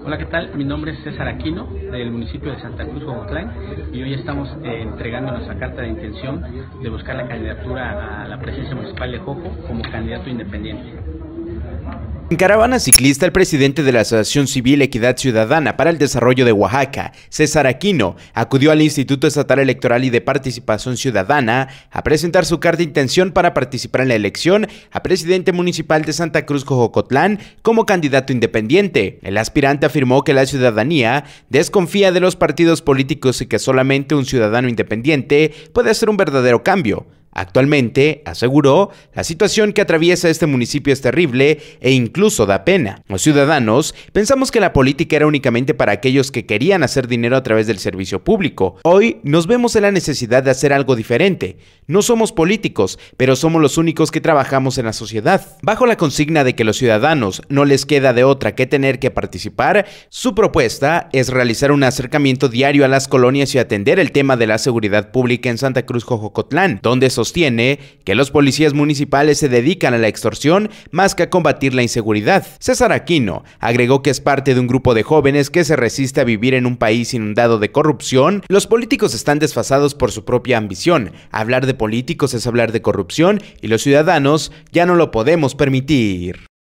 Hola, ¿qué tal? Mi nombre es César Aquino, del municipio de Santa Cruz, Jocotlán, y hoy estamos entregando nuestra carta de intención de buscar la candidatura a la presidencia municipal de Joco como candidato independiente. En caravana ciclista, el presidente de la Asociación Civil Equidad Ciudadana para el Desarrollo de Oaxaca, César Aquino, acudió al Instituto Estatal Electoral y de Participación Ciudadana a presentar su carta de intención para participar en la elección a presidente municipal de Santa Cruz, Jocotlán, como candidato independiente. El aspirante afirmó que la ciudadanía desconfía de los partidos políticos y que solamente un ciudadano independiente puede hacer un verdadero cambio. Actualmente, aseguró, la situación que atraviesa este municipio es terrible e incluso da pena. Los ciudadanos pensamos que la política era únicamente para aquellos que querían hacer dinero a través del servicio público. Hoy nos vemos en la necesidad de hacer algo diferente. No somos políticos, pero somos los únicos que trabajamos en la sociedad. Bajo la consigna de que los ciudadanos no les queda de otra que tener que participar, su propuesta es realizar un acercamiento diario a las colonias y atender el tema de la seguridad pública en Santa Cruz, Jocotlán, donde sostiene que los policías municipales se dedican a la extorsión más que a combatir la inseguridad. César Aquino agregó que es parte de un grupo de jóvenes que se resiste a vivir en un país inundado de corrupción. Los políticos están desfasados por su propia ambición. Hablar de políticos es hablar de corrupción y los ciudadanos ya no lo podemos permitir.